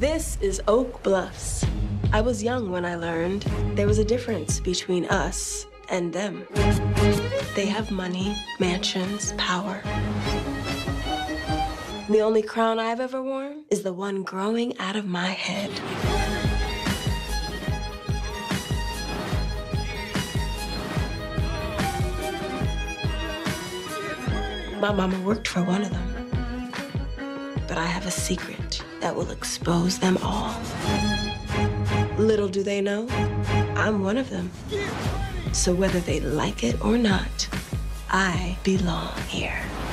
This is Oak Bluffs. I was young when I learned there was a difference between us and them. They have money, mansions, power. The only crown I've ever worn is the one growing out of my head. My mama worked for one of them. But I have a secret that will expose them all. Little do they know, I'm one of them. So whether they like it or not, I belong here.